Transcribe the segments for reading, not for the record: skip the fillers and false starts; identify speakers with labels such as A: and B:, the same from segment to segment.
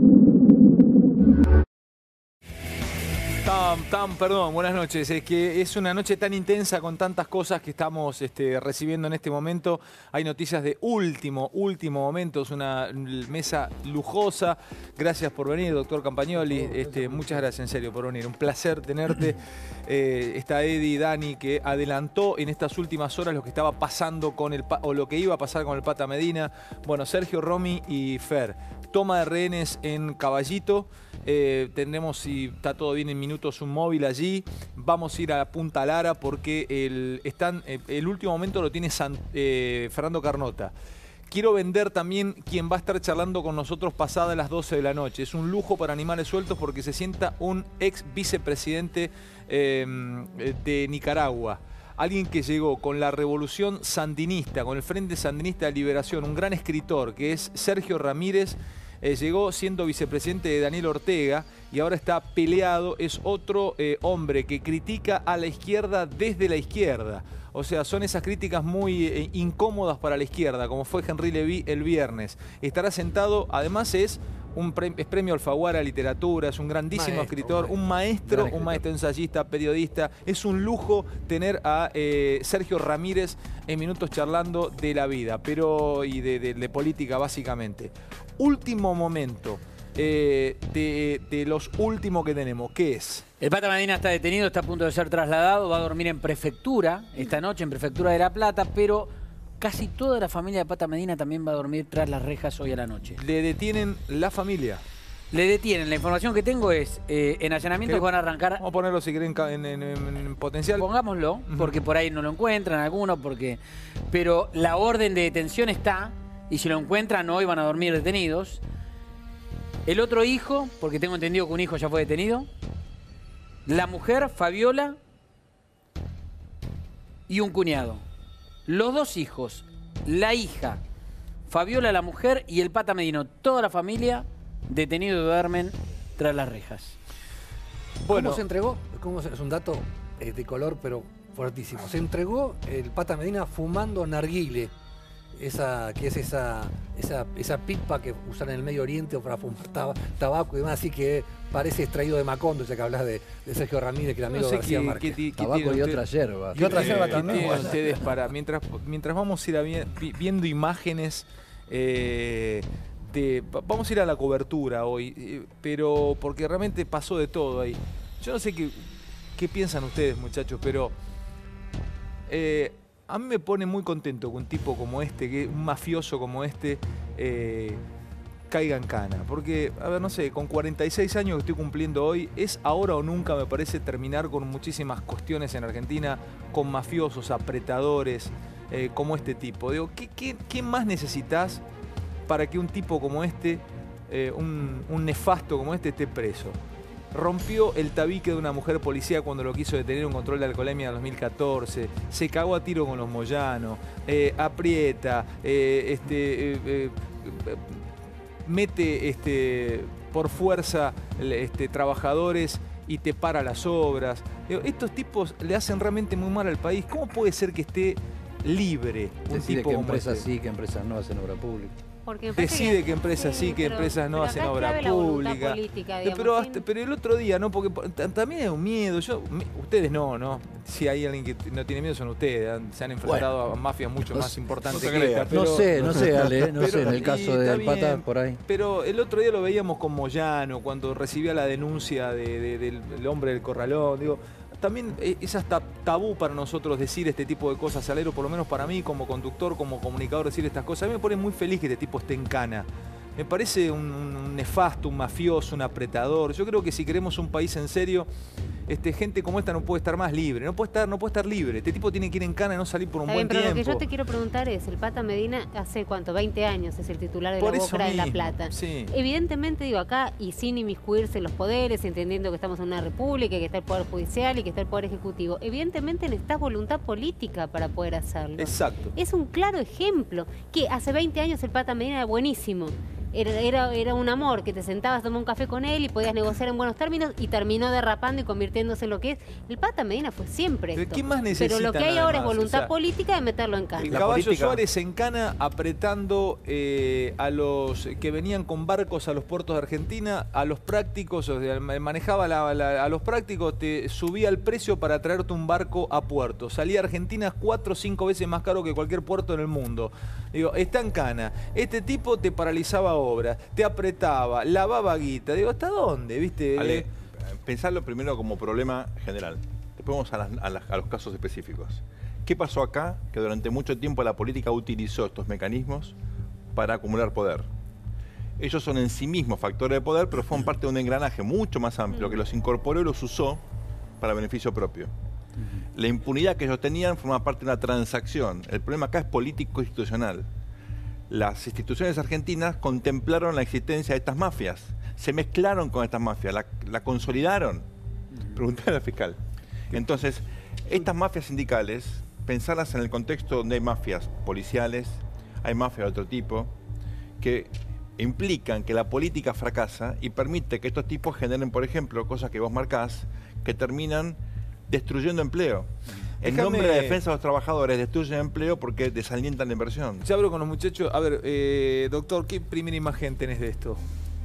A: Perdón, buenas noches. Es que es una noche tan intensa con tantas cosas que estamos recibiendo en este momento. Hay noticias de último momento. Es una mesa lujosa. Gracias por venir, doctor Campagnoli. Muchas gracias, en serio, por venir. Un placer tenerte. Está Eddie, Dani, que adelantó en estas últimas horas lo que estaba pasando con lo que iba a pasar con el Pata Medina. Bueno, Sergio, Romy y Fer. Toma de rehenes en Caballito. Tendremos, si está todo bien en minutos, un móvil allí. Vamos a ir a Punta Lara porque el último momento lo tiene Fernando Carnota. Quiero vender también quien va a estar charlando con nosotros pasadas las 12 de la noche. Es un lujo para Animales Sueltos porque se sienta un ex vicepresidente de Nicaragua. Alguien que llegó con la revolución sandinista, con el Frente Sandinista de Liberación, un gran escritor que es Sergio Ramírez. Llegó siendo vicepresidente de Daniel Ortega y ahora está peleado. Es otro hombre que critica a la izquierda desde la izquierda. O sea, son esas críticas muy incómodas para la izquierda, como fue Henry Levy el viernes. Estará sentado, además es premio Alfaguara de Literatura, es un grandísimo escritor, un maestro ensayista, periodista. Es un lujo tener a Sergio Ramírez en minutos charlando de la vida, y de política básicamente. Último momento de los últimos que tenemos, ¿qué es?
B: El Pata Medina está detenido, está a punto de ser trasladado, va a dormir en prefectura esta noche, en prefectura de La Plata, pero casi toda la familia de Pata Medina también va a dormir tras las rejas hoy a la noche.
A: ¿Le detienen la familia?
B: Le detienen. La información que tengo es, en allanamientos van a arrancar...
A: Vamos a ponerlo si quieren en potencial.
B: Pongámoslo, porque por ahí no lo encuentran algunos, pero la orden de detención está, y si lo encuentran hoy van a dormir detenidos. El otro hijo, porque tengo entendido que un hijo ya fue detenido. La mujer, Fabiola, y un cuñado. Los dos hijos, la hija, Fabiola, la mujer, y el Pata Medina, toda la familia, detenidos y duermen tras las rejas.
C: Bueno, ¿cómo se entregó? Es un dato de color, pero fuertísimo. Se entregó el Pata Medina fumando narguile. Esa pipa que usan en el Medio Oriente para fumar tabaco y demás, así que parece extraído de Macondo, ya que hablas de Sergio Ramírez, que era amigo de García Márquez.
D: Tabaco y otras hierbas.
C: Y otras hierbas también.
A: Bueno. Ustedes mientras vamos a ir viendo imágenes, vamos a ir a la cobertura hoy, pero porque realmente pasó de todo ahí. Yo no sé qué piensan ustedes, muchachos, pero... a mí me pone muy contento que un tipo como un mafioso como caiga en cana. Porque, a ver, no sé, con 46 años que estoy cumpliendo hoy, es ahora o nunca, me parece, terminar con muchísimas cuestiones en Argentina, con mafiosos, apretadores, como este tipo. Digo, ¿qué más necesitas para que un tipo como un nefasto como esté preso? Rompió el tabique de una mujer policía cuando lo quiso detener un control de alcoholemia en 2014. Se cagó a tiro con los Moyano. Aprieta. Mete por fuerza trabajadores y te para las obras. Estos tipos le hacen realmente muy mal al país. ¿Cómo puede ser que esté libre un tipo
D: que
A: como
D: empresas sí, que empresas no hacen obra pública?
A: Decide que empresas sí, que empresas no hacen obra pública. Pero el otro día, ¿no? Porque también hay un miedo. Ustedes no. Si hay alguien que no tiene miedo son ustedes. Se han enfrentado a mafias mucho más importantes que esta.
D: No sé, Ale, no sé, en el caso del Pata, por ahí.
A: Pero el otro día lo veíamos con Moyano, cuando recibía la denuncia del hombre del corralón. Digo, también es hasta tabú para nosotros decir este tipo de cosas, Salero, por lo menos para mí, como conductor, como comunicador, decir estas cosas. A mí me pone muy feliz que este tipo esté en cana. Me parece un nefasto, un mafioso, un apretador. Yo creo que si queremos un país en serio, gente como esta no puede estar más libre, no puede estar libre. Este tipo tiene que ir en cana y no salir por un buen tiempo.
E: Pero lo que yo te quiero preguntar es, el Pata Medina hace ¿cuánto? 20 años es el titular de la Boca de La Plata.
A: Sí.
E: Evidentemente, digo, acá, y sin inmiscuirse en los poderes, entendiendo que estamos en una república, que está el Poder Judicial y que está el Poder Ejecutivo, evidentemente necesitas voluntad política para poder hacerlo.
A: Exacto.
E: Es un claro ejemplo, que hace 20 años el Pata Medina era buenísimo. era un amor, que te sentabas a tomar un café con él y podías negociar en buenos términos, y terminó derrapando y convirtiéndose en lo que es. El Pata Medina fue siempre esto.
A: ¿Qué más necesitan?
E: Pero lo que hay ahora es
A: además?
E: voluntad política de meterlo en cana.
A: El Caballo Suárez en cana apretando a los que venían con barcos a los puertos de Argentina, a los prácticos, o sea, manejaba a los prácticos, te subía el precio para traerte un barco a puerto. Salía a Argentina 4 o 5 veces más caro que cualquier puerto en el mundo. Digo, está en cana. Este tipo te paralizaba obras, te apretaba, lavaba guita. Digo, ¿hasta dónde? ¿Viste?
F: Ale, pensarlo primero como problema general. Después vamos a los casos específicos. ¿Qué pasó acá? Que durante mucho tiempo la política utilizó estos mecanismos para acumular poder. Ellos son en sí mismos factores de poder, pero fueron parte de un engranaje mucho más amplio que los incorporó y los usó para beneficio propio. La impunidad que ellos tenían formaba parte de una transacción. El problema acá es político-institucional. Las instituciones argentinas contemplaron la existencia de estas mafias, se mezclaron con estas mafias, la consolidaron. Preguntale al fiscal. Entonces, estas mafias sindicales, pensarlas en el contexto donde hay mafias policiales, hay mafias de otro tipo, que implican que la política fracasa y permite que estos tipos generen, por ejemplo, cosas que vos marcás, que terminan destruyendo empleo. En nombre de la defensa de los trabajadores destruyen empleo porque desalientan la inversión.
A: Ya hablo con los muchachos. A ver, doctor, ¿qué primera imagen tenés de esto?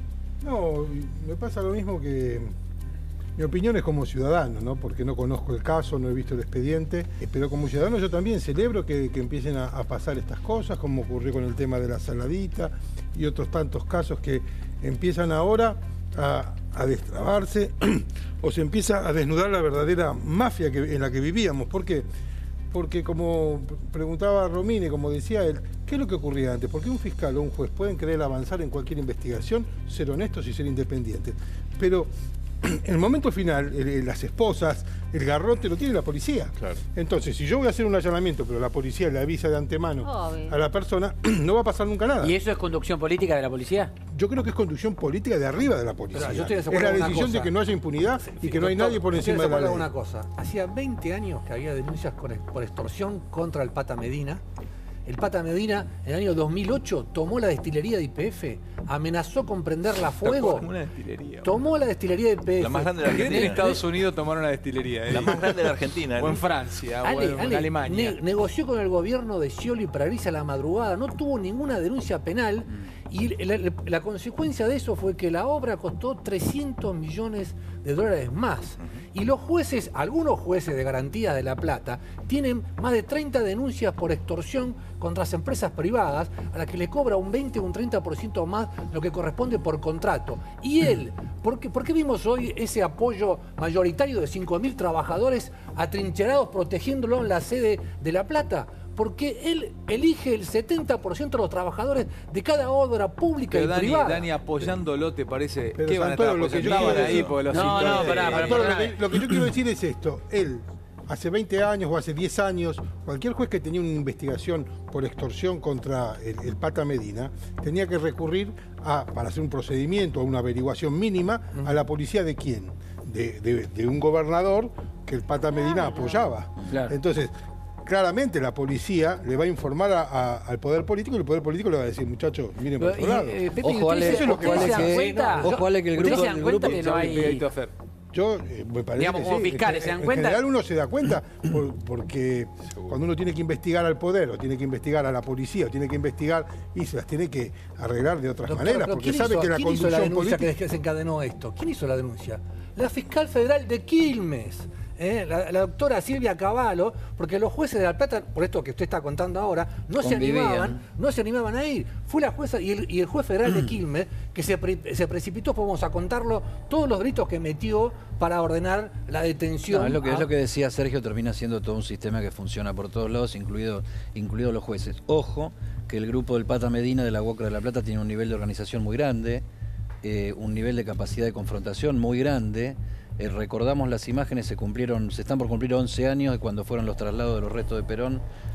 G: No, me pasa lo mismo que... Mi opinión es como ciudadano, ¿no? Porque no conozco el caso, no he visto el expediente, pero como ciudadano yo también celebro que empiecen a pasar estas cosas, como ocurrió con el tema de la saladita y otros tantos casos que empiezan ahora a destrabarse o se empieza a desnudar la verdadera mafia en la que vivíamos. ¿Por qué? Porque como preguntaba Romine, como decía él, ¿qué es lo que ocurría antes? ¿Por qué un fiscal o un juez pueden querer avanzar en cualquier investigación, ser honestos y ser independientes? Pero en el momento final, las esposas, el garrote lo tiene la policía.
F: Claro.
G: Entonces, si yo voy a hacer un allanamiento, pero la policía le avisa de antemano a la persona, no va a pasar nunca nada.
B: ¿Y eso es conducción política de la policía?
G: Yo creo que es conducción política de arriba de la policía.
C: Yo estoy de
G: es
C: acuerdo
G: la
C: con una
G: decisión
C: cosa.
G: de que no haya impunidad y que no hay
C: doctor,
G: nadie por encima de la ley.
C: Una cosa. Hacía 20 años que había denuncias por extorsión contra el Pata Medina. El Pata Medina, en el año 2008, tomó la destilería de YPF, amenazó con prenderla a fuego.
A: Una destilería.
C: Tomó la destilería de YPF.
F: La más grande de la
A: En
F: Argentina.
A: Estados Unidos tomaron una destilería.
F: La más grande de la Argentina.
A: O en Francia, o en Alemania.
C: Negoció con el gobierno de Scioli para irse a la madrugada, no tuvo ninguna denuncia penal y la consecuencia de eso fue que la obra costó 300 millones de dólares más. Y los jueces, algunos jueces de Garantías de La Plata, tienen más de 30 denuncias por extorsión contra las empresas privadas a las que le cobra un 20 o un 30% más lo que corresponde por contrato. Y él, ¿por qué vimos hoy ese apoyo mayoritario de 5.000 trabajadores atrincherados protegiéndolo en la sede de La Plata? Porque él elige el 70% de los trabajadores de cada obra pública
A: Pero
C: y privada.
A: Dani, apoyándolo, ¿te parece?
G: Pero
A: ¿Qué van a estar
G: Santoro, lo que yo
A: apoyando?
G: quiero
A: Estaban ahí
G: decir-
A: porque los
B: No,
A: sintonios-
B: pará.
G: Lo que yo quiero decir es esto. Él, hace 20 años o hace 10 años, cualquier juez que tenía una investigación por extorsión contra el Pata Medina, tenía que recurrir para hacer un procedimiento o una averiguación mínima a la policía de quién, de un gobernador que el Pata Medina apoyaba.
B: Claro.
G: Entonces, claramente la policía le va a informar al poder político y el poder político le va a decir, muchachos, miren por otro lado.
C: Pepe,
D: Ojo,
C: ¿ustedes
D: Ale,
C: eso es lo que
D: ojo, Ale,
C: se dan
D: que-
C: cuenta?
D: ojo, Ale, que el
B: ¿Ustedes
D: grupo-
B: se dan cuenta
D: el
B: que
D: grupo-
B: no
A: Chau, pegadito
B: hay...
A: a Fer.
G: Yo me parece
B: Digamos,
G: que
B: como
G: sí.
B: fiscales, ¿se dan cuenta?
G: En general uno se da cuenta porque cuando uno tiene que investigar al poder o tiene que investigar a la policía o tiene que investigar y se las tiene que arreglar de otras
C: Doctor,
G: maneras
C: pero
G: porque
C: ¿quién
G: sabe
C: hizo-
G: que la
C: ¿quién hizo la
G: conducción
C: denuncia
G: política...
C: que desencadenó esto? ¿Quién hizo la denuncia? La fiscal federal de Quilmes. La doctora Silvia Cavallo, porque los jueces de La Plata, por esto que usted está contando ahora, no se animaban a ir. Fue la jueza y el juez federal de Quilmes que se precipitó, vamos a contarlo, todos los gritos que metió para ordenar la detención.
D: No, es lo que decía Sergio, termina siendo todo un sistema que funciona por todos lados, incluidos los jueces. Ojo, que el grupo del Pata Medina de la UOCRA de La Plata tiene un nivel de organización muy grande, un nivel de capacidad de confrontación muy grande. Recordamos las imágenes, se están por cumplir 11 años de cuando fueron los traslados de los restos de Perón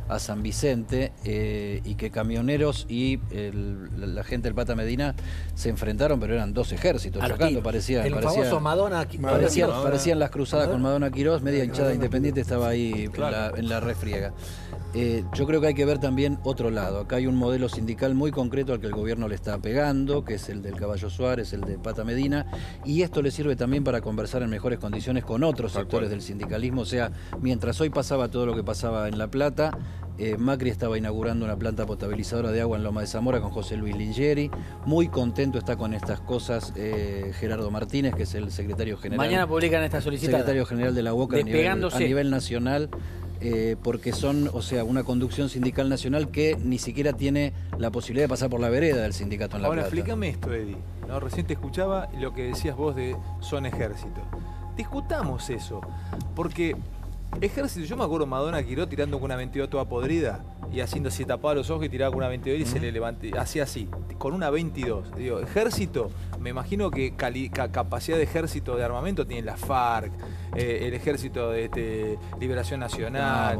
D: a San Vicente, y que camioneros y la gente del Pata Medina se enfrentaron, pero eran dos ejércitos chocando, parecían
C: famoso Madonna
D: parecían las cruzadas con Madonna Quirós, media hinchada independiente estaba ahí en la refriega. Yo creo que hay que ver también otro lado. Acá hay un modelo sindical muy concreto al que el gobierno le está pegando, que es el del Caballo Suárez, el de Pata Medina, y esto le sirve también para conversar en mejores condiciones con otros sectores del sindicalismo. O sea, mientras hoy pasaba todo lo que pasaba en La Plata, Macri estaba inaugurando una planta potabilizadora de agua en Loma de Zamora con José Luis Lingeri. Muy contento está con estas cosas Gerardo Martínez, que es el secretario general.
B: Mañana publican esta solicitud.
D: Secretario general de la UOCRA a nivel nacional. Porque son, o sea, una conducción sindical nacional que ni siquiera tiene la posibilidad de pasar por la vereda del sindicato en La Plata.
A: Ahora, explícame esto, Eddie. ¿No? Recién te escuchaba lo que decías vos de son ejército. Discutamos eso, porque ejército, yo me acuerdo Madonna Quirós tirando con una 22 toda podrida y haciendo así, tapaba los ojos y tiraba con una 22 y se le levanté, hacía así, con una 22. Digo, ejército, me imagino que capacidad de ejército de armamento tiene la FARC, el ejército de Liberación Nacional.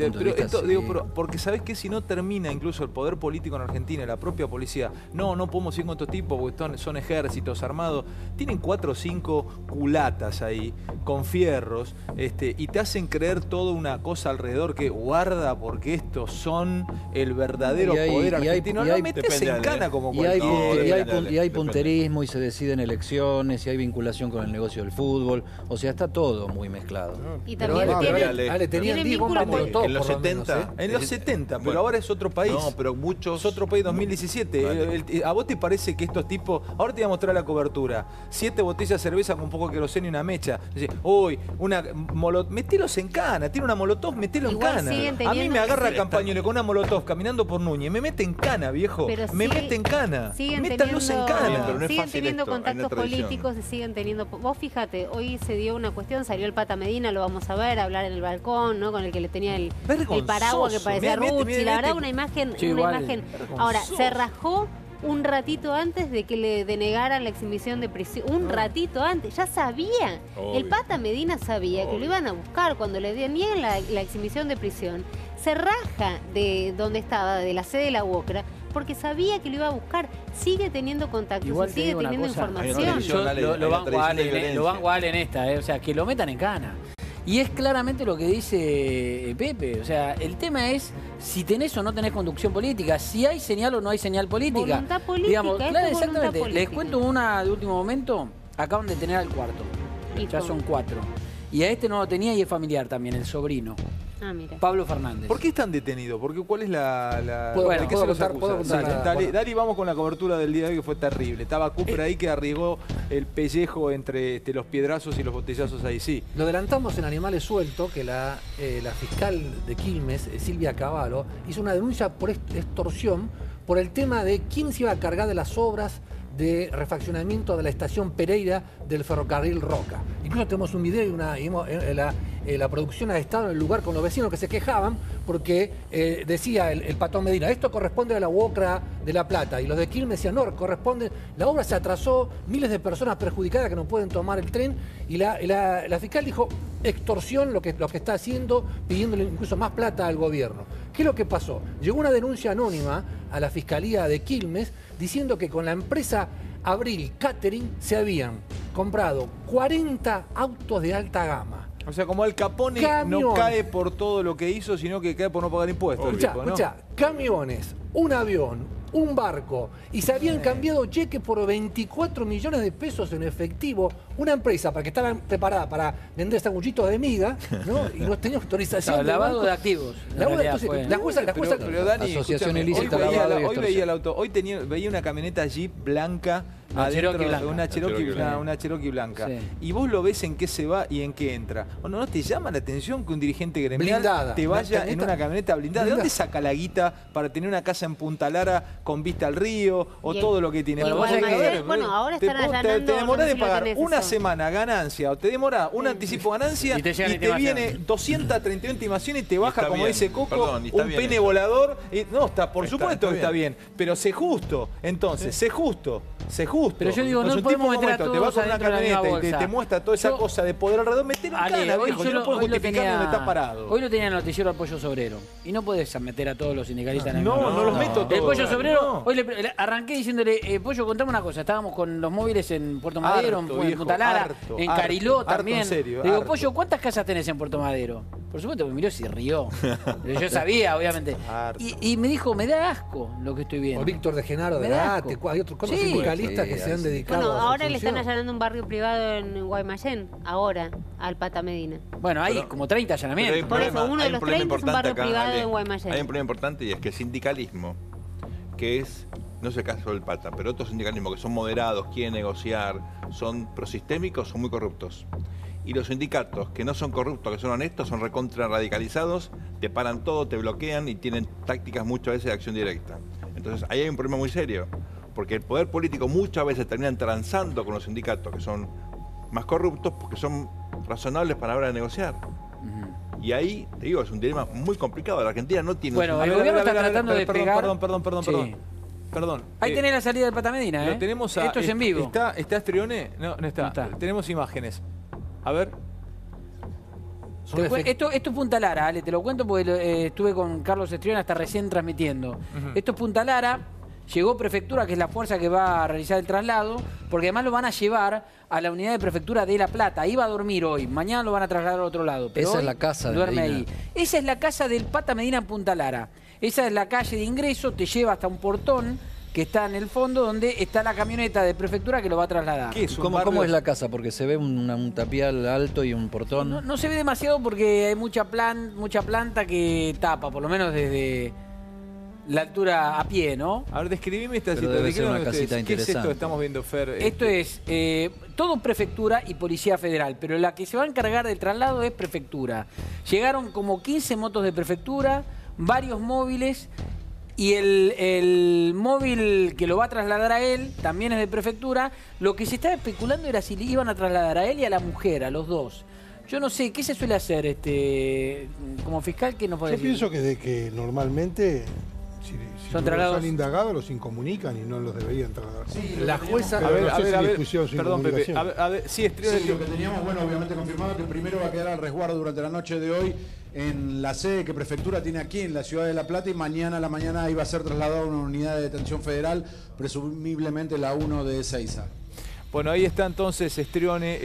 A: Porque sabés que si no termina incluso el poder político en Argentina, la propia policía, no podemos ir con estos tipos porque son ejércitos armados, tienen 4 o 5 culatas ahí, con fierros, y te hacen creer toda una cosa alrededor que guarda porque estos son el verdadero poder argentino. No metes en cana como cualquiera.
D: Y hay punterismo y se deciden elecciones y hay vinculación con el negocio del fútbol. O sea, está todo muy mezclado.
E: Y también
C: tenían bomba molotov
F: en los 70.
A: En los 70, pero ahora es otro país.
F: No, pero muchos...
A: Es otro país, 2017. ¿A vos te parece que estos tipos... Ahora te voy a mostrar la cobertura. 7 botellas de cerveza con un poco de queroseno y una mecha. Uy, metelos en cana. Tiene una molotov, metelo en cana. A mí me agarra Campañone con una molotov caminando por Núñez. Me mete en cana, viejo. Me mete en cana. Métanlos en cana.
E: Pero no siguen teniendo contactos políticos y siguen teniendo... Vos fíjate, hoy se dio una cuestión, salió el Pata Medina, lo vamos a ver, hablar en el balcón, ¿no? Con el que le tenía el paraguas que parecía Rucci. La verdad, una imagen. Ahora, se rajó un ratito antes de que le denegaran la exhibición de prisión. Un ratito antes, ya sabía. El Pata Medina sabía que lo iban a buscar cuando le niegan la exhibición de prisión. Se raja de donde estaba, de la sede de la UOCRA, porque sabía que lo iba a buscar. Sigue teniendo contactos, sigue teniendo información.
B: Lo banco a Ale en esta, o sea, que lo metan en cana. Y es claramente lo que dice Pepe. O sea, el tema es si tenés o no tenés conducción política, si hay señal o no hay señal política.
E: Voluntad política,
B: digamos, claro, exactamente.
E: Política.
B: Les cuento una de último momento. Acaban de tener al cuarto. Ya son 4. Y a este no lo tenía y es familiar también, el sobrino.
E: Mira.
B: Pablo Fernández.
A: ¿Por qué están detenidos? Porque ¿cuál es la
C: Bueno,
A: ¿de qué se los
C: puedo
A: acusa?
C: contar
A: Dale, vamos con la cobertura del día de hoy, que fue terrible. Estaba Cooper ahí que arriesgó el pellejo entre los piedrazos y los botellazos ahí, sí.
C: Lo adelantamos en Animales Sueltos, que la fiscal de Quilmes, Silvia Cavallo, hizo una denuncia por extorsión por el tema de quién se iba a cargar de las obras de refaccionamiento de la estación Pereira del ferrocarril Roca. Incluso tenemos un video y la producción ha estado en el lugar con los vecinos que se quejaban porque decía el Patón Medina, esto corresponde a la UOCRA de La Plata, y los de Quilmes decían, no, corresponde, la obra se atrasó, miles de personas perjudicadas que no pueden tomar el tren, y la fiscal dijo, extorsión lo que está haciendo, pidiéndole incluso más plata al gobierno. ¿Qué es lo que pasó? Llegó una denuncia anónima a la Fiscalía de Quilmes diciendo que con la empresa Abril Catering se habían comprado 40 autos de alta gama.
A: O sea, como Al Capone no cae por todo lo que hizo, sino que cae por no pagar impuestos.
C: Escuchá, camiones, un avión, un barco, y se habían cambiado cheques por 24 millones de pesos en efectivo. Una empresa para que estaba preparada para vender sanguchitos de miga, ¿no? Y no tenía autorización.
B: Lavado de activos.
C: La jueza,
A: pero Dani,
D: asociación ilícita.
A: Hoy veía el auto, hoy veía una camioneta Jeep blanca. Una Cherokee blanca. Sí. Y vos lo ves en qué se va y en qué entra. ¿No te llama la atención que un dirigente gremial te vaya en una camioneta blindada? ¿De dónde saca la guita para tener una casa en Punta Lara con vista al río o todo lo que tiene?
E: Ahora están allanando.
A: Te demorás de pagar una semana ganancia o te demorás un anticipo ganancia y te viene 231 intimaciones y te baja, como dice Coco, un pene volador. No, por supuesto que está bien, pero sé justo. Entonces, sé justo. sé justo.
B: Pero yo digo, no podemos meter a todos
A: te va con una
B: adentro de la misma
A: camioneta y
B: bolsa.
A: te muestra toda esa cosa de poder alrededor, meter un cana, viejo. Yo no puedo justificar ni dónde estás parado.
B: Hoy lo tenía en el noticiero al Pollo Sobrero. Y no podés meter a todos los sindicalistas en la misma bolsa.
A: No los meto todos.
B: El Pollo Sobrero, hoy le arranqué diciéndole, Pollo, contame una cosa. Estábamos con los móviles en Puerto Madero, en Punta Lara, en Cariló también. Le digo, Pollo, ¿cuántas casas tenés en Puerto Madero? Por supuesto, me miró y se rió. Yo sabía, obviamente. Y me dijo, me da asco lo que estoy viendo.
C: O Víctor de Genaro de Ate, hay otros sindicalistas que se han dedicado.
E: Bueno, ahora le están allanando un barrio privado en Guaymallén, ahora, al Pata Medina.
B: Bueno, hay como 30 allanamientos.
E: Por eso, uno de los 30 es un barrio privado en Guaymallén.
F: Hay un problema importante y es que el sindicalismo, que es, no es el caso del Pata, pero otros sindicalismos que son moderados, quieren negociar, son prosistémicos, son muy corruptos. Y los sindicatos que no son corruptos, que son honestos, son recontra radicalizados, te paran todo, te bloquean y tienen tácticas muchas veces de acción directa. Entonces ahí hay un problema muy serio, porque el poder político muchas veces terminan transando con los sindicatos que son más corruptos porque son razonables para la hora de negociar. Y ahí, te digo, es un dilema muy complicado. La Argentina no tiene...
B: Bueno, el gobierno está tratando de pegar...
A: Perdón.
B: Ahí tenés la salida del Pata Medina,
A: Lo tenemos
B: Esto es en vivo.
A: ¿Está Estrione? No está. Tenemos imágenes. A ver.
B: Esto es Punta Lara, Ale, te lo cuento porque estuve con Carlos Estrione hasta recién transmitiendo. Esto es Punta Lara, llegó Prefectura, que es la fuerza que va a realizar el traslado, porque además lo van a llevar a la unidad de Prefectura de La Plata. Ahí va a dormir hoy, mañana lo van a trasladar a otro lado. Pero
D: esa es la casa de
B: duerme
D: Medina.
B: ahí. Esa es la casa del Pata Medina en Punta Lara. Esa es la calle de ingreso, te lleva hasta un portón que está en el fondo, donde está la camioneta de Prefectura que lo va a trasladar.
A: ¿Qué es
D: ¿Cómo es la casa? Porque se ve un tapial alto y un portón.
B: No se ve demasiado porque hay mucha planta que tapa, por lo menos desde la altura a pie, ¿no?
A: A ver, describime esta
D: Pero debe ser una casita
A: ¿Qué es esto
D: interesante.
A: que estamos viendo, Fer?
B: Esto es todo Prefectura y Policía Federal, pero la que se va a encargar del traslado es Prefectura. Llegaron como 15 motos de Prefectura, varios móviles. Y el móvil que lo va a trasladar a él también es de Prefectura. Lo que se estaba especulando era si le iban a trasladar a él y a la mujer, a los dos. Yo no sé, ¿qué se suele hacer como fiscal? ¿Qué nos puede decir?
G: Yo pienso que normalmente, si
B: son
G: no
B: trasladados.
G: los han indagado, los incomunican y no los deberían trasladar.
C: Sí, la jueza...
A: A ver,
G: perdón,
A: Pepe. A ver, sí, Estrione.
H: Sí, lo que teníamos, bueno, obviamente confirmado que primero va a quedar al resguardo durante la noche de hoy en la sede que Prefectura tiene aquí en la ciudad de La Plata, y mañana a la mañana iba a ser trasladado a una unidad de detención federal, presumiblemente la 1 de Ezeiza.
A: Bueno, ahí está entonces Estrione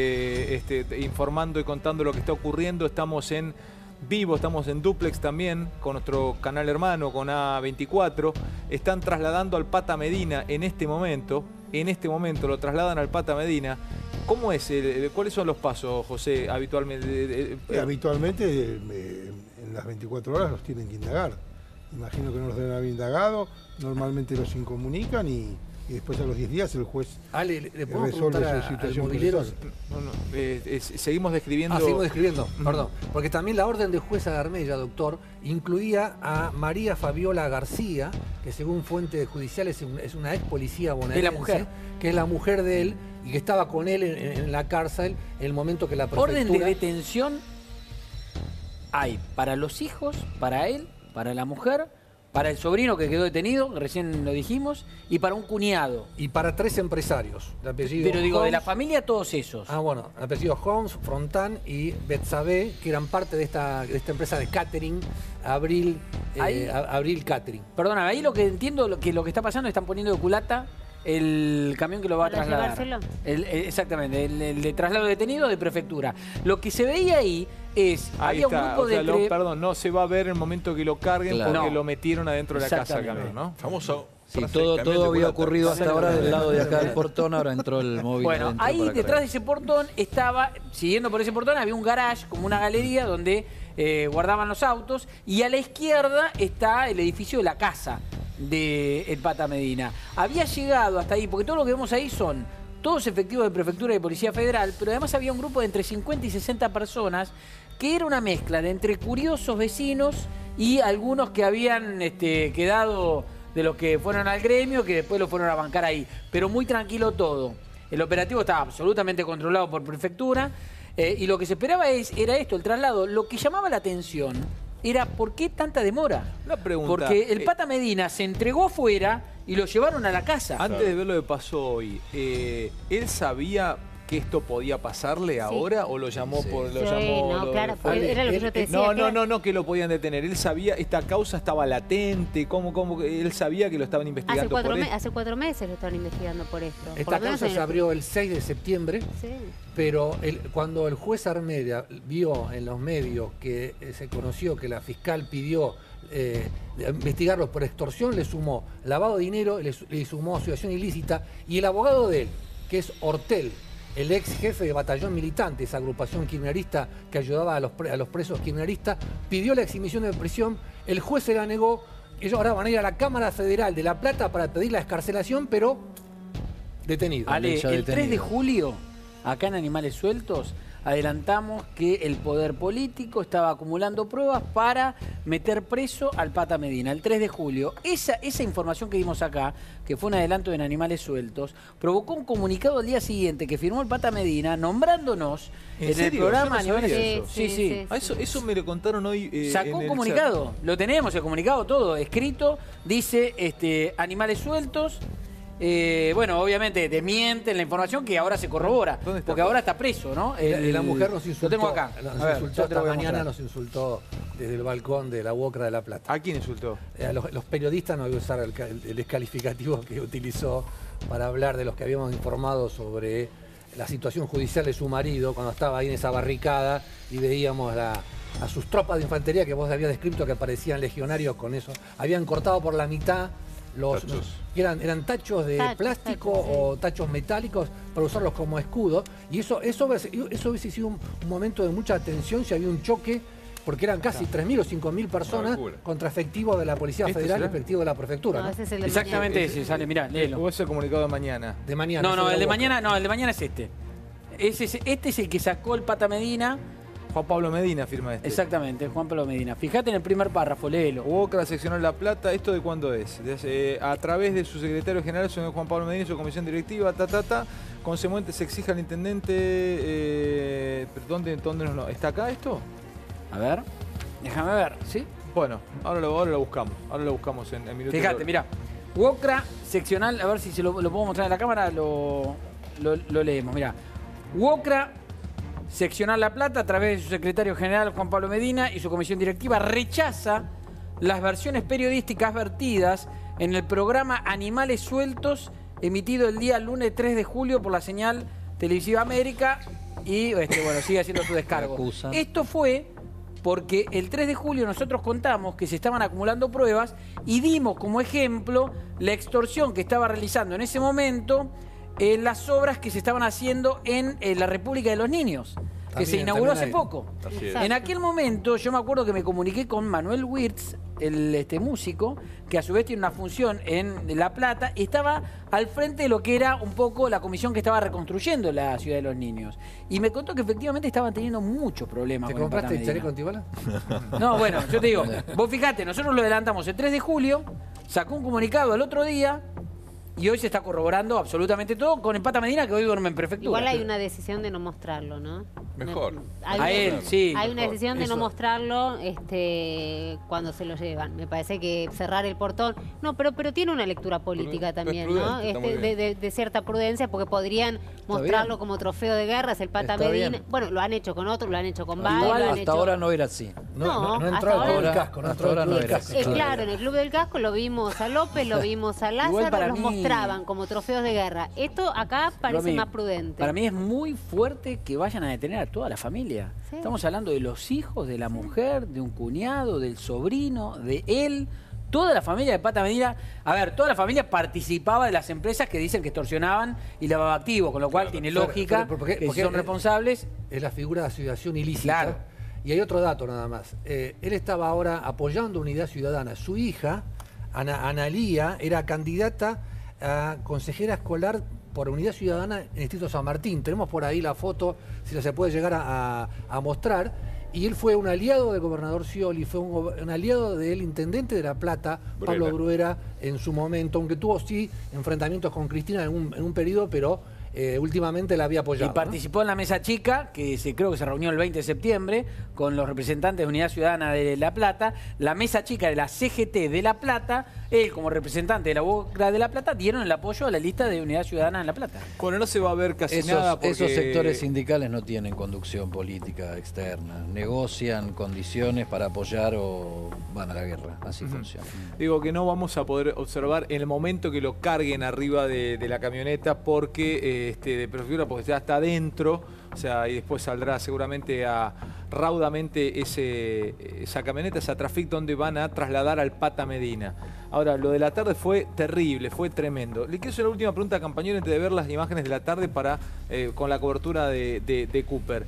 A: informando y contando lo que está ocurriendo. Estamos en vivo, estamos en duplex también con nuestro canal hermano, con A24. Están trasladando al Pata Medina en este momento. En este momento lo trasladan al Pata Medina. ¿Cómo es? ¿Cuáles son los pasos, José, habitualmente?
G: Habitualmente en las 24 horas los tienen que indagar. Imagino que no los deben haber indagado. Normalmente los incomunican y después a los 10 días el juez
C: ¿le puedo
G: resuelve
C: preguntar
G: su
C: al
G: situación
C: movilero?
G: procesal.
A: Seguimos describiendo...
C: seguimos describiendo, perdón. Porque también la orden de jueza Garmella, doctor, incluía a María Fabiola García, que según fuentes judiciales es una ex policía bonaerense.
B: Es la mujer.
C: Que es la mujer de él y que estaba con él en la cárcel en el momento que la prefectura...
B: Orden de detención hay para los hijos, para él, para la mujer, para el sobrino que quedó detenido, recién lo dijimos, y para un cuñado.
C: Y para 3 empresarios. De apellido
B: Pero digo,
C: Holmes,
B: de la familia todos esos.
C: bueno, de apellido Holmes, Frontán y Betsabé, que eran parte de esta empresa de catering, Abril Catering.
B: Perdóname, ahí lo que entiendo, lo que está pasando, están poniendo de culata el camión que lo va a
E: ¿Para
B: trasladar.
E: llevárselo?
B: Exactamente, el de traslado detenido de Prefectura. Lo que se veía ahí es,
A: Ahí
B: había
A: está,
B: un grupo de...
A: perdón, no se va a ver el momento que lo carguen
D: Claro.
A: porque
B: No.
A: lo metieron adentro de la casa el
B: Exactamente.
A: camión, ¿no?
F: Famoso.
D: Sí,
F: frase, camión
D: todo
F: de
D: había
F: culata.
D: ocurrido hasta ahora del lado de acá del portón, ahora entró el móvil.
B: Bueno,
D: adentro
B: ahí
D: para
B: detrás
D: cargar.
B: de ese portón estaba, siguiendo por ese portón, había un garage, como una galería donde guardaban los autos, y a la izquierda está el edificio de la casa de El Pata Medina. Había llegado hasta ahí, porque todo lo que vemos ahí son todos efectivos de Prefectura y de Policía Federal, pero además había un grupo de entre 50 y 60 personas que era una mezcla de entre curiosos vecinos y algunos que habían quedado de los que fueron al gremio, que después lo fueron a bancar ahí. Pero muy tranquilo todo. El operativo estaba absolutamente controlado por Prefectura, y lo que se esperaba era esto, el traslado. Lo que llamaba la atención era ¿por qué tanta demora?
A: Una pregunta.
B: Porque el Pata Medina se entregó afuera y lo llevaron a la casa.
A: Antes de ver lo que pasó hoy, ¿él sabía que esto podía pasarle ahora o lo llamó por
E: No, claro, era lo que yo te decía.
A: No, que lo podían detener. Él sabía, esta causa estaba latente, ¿cómo él sabía que lo estaban investigando por esto?
E: Hace 4 meses lo estaban investigando por esto.
C: Esta causa se abrió el 6 de septiembre, pero cuando el juez Armeda vio en los medios que se conoció que la fiscal pidió investigarlos por extorsión, le sumó lavado de dinero, le sumó asociación ilícita, y el abogado de él, que es Hortel, el ex jefe de batallón militante, esa agrupación kirchnerista que ayudaba a los presos kirchneristas, pidió la exhibición de prisión, el juez se la negó. Ellos ahora van a ir a la Cámara Federal de La Plata para pedir la excarcelación, pero detenido.
B: Ale, el 3 de julio, acá en Animales Sueltos, adelantamos que el poder político estaba acumulando pruebas para meter preso al Pata Medina. El 3 de julio, esa información que dimos acá, que fue un adelanto en Animales Sueltos, provocó un comunicado al día siguiente que firmó el Pata Medina nombrándonos en el programa Animales Sueltos. Sí.
A: Eso me lo contaron hoy.
B: Sacó un comunicado, lo tenemos, el comunicado todo escrito, dice Animales Sueltos. Bueno, obviamente desmienten la información que ahora se corrobora, porque ahora está preso, ¿no?
C: La mujer nos insultó.
B: Lo tengo acá.
C: Esta mañana nos insultó desde el balcón de la UOCRA de La Plata.
A: ¿A quién insultó?
C: Los periodistas, no voy a usar el descalificativo que utilizó para hablar de los que habíamos informado sobre la situación judicial de su marido cuando estaba ahí en esa barricada y veíamos a sus tropas de infantería que vos habías descrito que parecían legionarios con eso. Habían cortado por la mitad eran tachos de plástico o tachos metálicos para usarlos como escudo, y eso hubiese sido un momento de mucha tensión si había un choque, porque eran casi 3.000 o 5.000 personas contra efectivos de la Policía Federal y efectivos de la Prefectura.
E: No, ese es el de
B: exactamente
E: mañana.
B: ese, sale, mirá, léelo.
A: ¿O ese comunicado de mañana?
C: De mañana.
B: No, el de mañana es este. Este es el que sacó el Pata Medina.
A: Juan Pablo Medina firma este.
B: Exactamente, Juan Pablo Medina. Fíjate en el primer párrafo, léelo.
A: UOCRA seccionó La Plata, ¿esto de cuándo es? A través de su secretario general, señor Juan Pablo Medina, y su comisión directiva, consecuente se exige al intendente... ¿Dónde no? ¿Está acá esto?
B: A ver, déjame ver, ¿sí?
A: Bueno, ahora lo buscamos. Ahora lo buscamos en minutos.
B: Fíjate, mira. UOCRA seccional, a ver si se lo puedo mostrar en la cámara, lo leemos, mira. UOCRA seccional La Plata, a través de su secretario general Juan Pablo Medina y su comisión directiva, rechaza las versiones periodísticas vertidas en el programa Animales Sueltos, emitido el día lunes 3 de julio por la señal televisiva América, y sigue haciendo su descargo. Esto fue porque el 3 de julio nosotros contamos que se estaban acumulando pruebas y dimos como ejemplo la extorsión que estaba realizando en ese momento las obras que se estaban haciendo en la República de los Niños, que se inauguró hace poco. En aquel momento yo me acuerdo que me comuniqué con Manuel Wirtz, el músico, que a su vez tiene una función en La Plata, y estaba al frente de lo que era un poco la comisión que estaba reconstruyendo la Ciudad de los Niños. Y me contó que efectivamente estaban teniendo muchos problemas.
C: ¿Te compraste el chaleco antibala?
B: No, bueno, yo te digo, vos fijate, nosotros lo adelantamos el 3 de julio, sacó un comunicado el otro día, y hoy se está corroborando absolutamente todo con el Pata Medina, que hoy duerme en prefectura.
E: Igual hay una decisión de no mostrarlo, ¿no?
F: Mejor.
E: Hay una decisión de no mostrarlo cuando se lo llevan. Me parece que cerrar el portón... No, pero tiene una lectura política también, ¿no? De cierta prudencia, porque podrían mostrarlo como trofeo de guerra, es el Pata Medina. Bueno, lo han hecho con otros, lo han hecho con varios.
D: Igual hasta ahora no era así.
C: No entró al Club del Casco.
D: Hasta ahora no era así.
E: Claro, en el Club del Casco lo vimos a López, lo vimos a Lázaro, los mostraban como trofeos de guerra. Esto acá parece más prudente.
B: Para mí es muy fuerte que vayan a detener a toda la familia. ¿Sí? Estamos hablando de los hijos, de la mujer, de un cuñado, del sobrino, de él. Toda la familia de Pata Medina, a ver, toda la familia participaba de las empresas que dicen que extorsionaban y lavaba activos, con lo cual tiene lógica que si son responsables.
C: Es la figura de asociación ilícita. Claro. Y hay otro dato nada más. Él estaba ahora apoyando Unidad Ciudadana. Su hija, Analía, era candidata a consejera escolar por Unidad Ciudadana en el Distrito San Martín. Tenemos por ahí la foto, si se puede llegar a mostrar. Y él fue un aliado del gobernador Scioli, fue un aliado del intendente de La Plata, Pablo Bruera, en su momento, aunque tuvo sí enfrentamientos con Cristina en un periodo, pero últimamente la había apoyado.
B: Y participó en la mesa chica, que creo que se reunió el 20 de septiembre, con los representantes de Unidad Ciudadana de La Plata. La mesa chica de la CGT de La Plata él como representante de la UOCRA de La Plata dieron el apoyo a la lista de Unidad Ciudadana en La Plata.
A: Bueno, no se va a ver casi nada porque...
D: Esos sectores sindicales no tienen conducción política externa. Negocian condiciones para apoyar o van a la guerra. Así funciona.
A: Digo que no vamos a poder observar en el momento que lo carguen arriba de la camioneta porque de prefectura, porque ya está adentro, o sea, y después saldrá seguramente raudamente esa camioneta, esa Traffic, donde van a trasladar al Pata Medina. Ahora, lo de la tarde fue terrible, fue tremendo. Le quiero hacer una última pregunta a Campagnoli antes de ver las imágenes de la tarde con la cobertura de Cooper.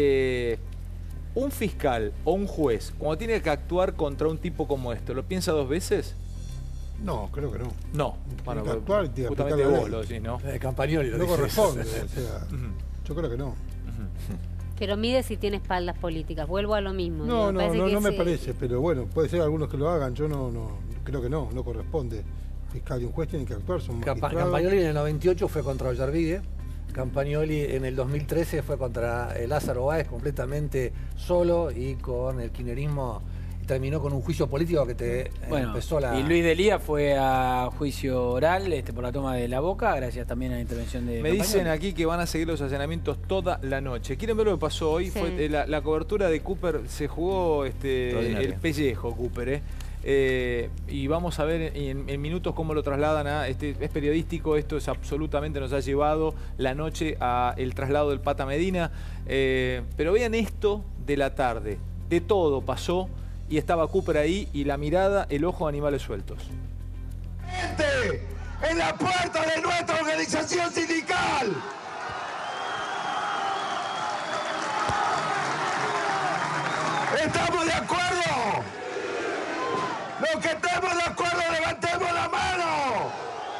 A: Un fiscal o un juez, cuando tiene que actuar contra un tipo como esto, ¿lo piensa dos veces?
G: No, creo que no.
A: No.
G: Bueno, que actuar,
A: justamente vos lo decís, ¿no?
C: Campagnoli lo
G: no
C: dice.
G: corresponde. O sea, yo creo que no.
E: Pero mide si tiene espaldas políticas. Vuelvo a lo mismo.
G: No me parece, pero bueno, puede ser algunos que lo hagan. Yo no creo que no corresponde. Fiscal y un juez tienen que actuar, son magistrados.
C: Campagnoli en el 98 fue contra Ollarvide. Campagnoli en el 2013 fue contra Lázaro Báez completamente solo y con el kirchnerismo. Terminó con un juicio político que empezó la...
B: Y Luis Delía fue a juicio oral por la toma de la Boca, gracias también a la intervención de...
A: Me dicen aquí que van a seguir los allanamientos toda la noche. ¿Quieren ver lo que pasó hoy? Sí. Fue la cobertura de Cooper, se jugó el pellejo Cooper, y vamos a ver en minutos cómo lo trasladan es periodístico, esto es absolutamente, nos ha llevado la noche al traslado del Pata Medina, pero vean esto de la tarde, de todo pasó. Y estaba Cooper ahí y la mirada, el ojo, animales sueltos.
I: En la puerta de nuestra organización sindical. ¿Estamos de acuerdo? Los que estemos de acuerdo, levantemos la mano.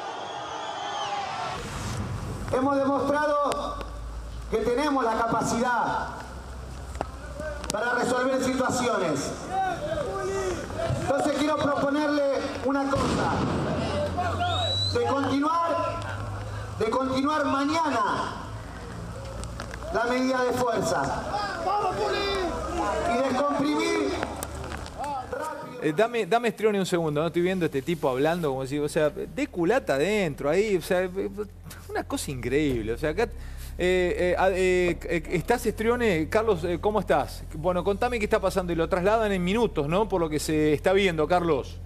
I: Hemos demostrado que tenemos la capacidad para resolver situaciones. Entonces quiero proponerle una cosa, de continuar mañana la medida de fuerza y descomprimir rápido.
A: Dame Strioni un segundo, no estoy viendo a este tipo hablando como si, o sea, de culata adentro ahí, o sea, una cosa increíble, o sea, acá... ¿Estás, Strioni? Carlos, ¿cómo estás? Bueno, contame qué está pasando y lo trasladan en minutos, ¿no? Por lo que se está viendo, Carlos.